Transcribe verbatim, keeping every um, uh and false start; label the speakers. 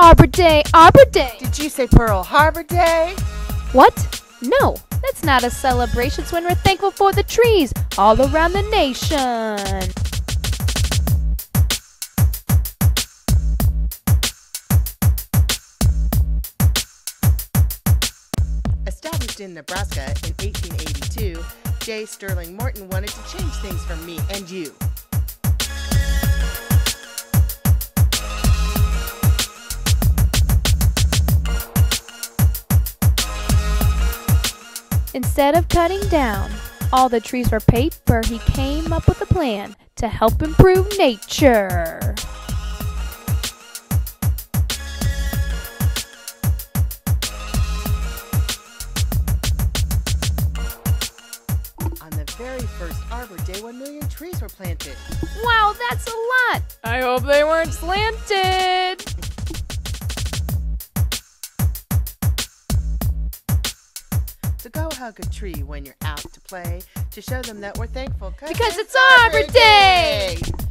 Speaker 1: Arbor Day, Arbor Day.
Speaker 2: Did you say Pearl Harbor Day?
Speaker 1: What? No, that's not a celebration. It's when we're thankful for the trees all around the nation.
Speaker 2: Established in Nebraska in eighteen eighty-two, J. Sterling Morton wanted to change things for me and you.
Speaker 1: Instead of cutting down all the trees for paper, he came up with a plan to help improve nature.
Speaker 2: On the very first Arbor Day, one million trees were planted.
Speaker 1: Wow, that's a lot. I hope they weren't slanted.
Speaker 2: So go hug a tree when you're out to play to show them that we're thankful.
Speaker 1: Because it's Arbor Day!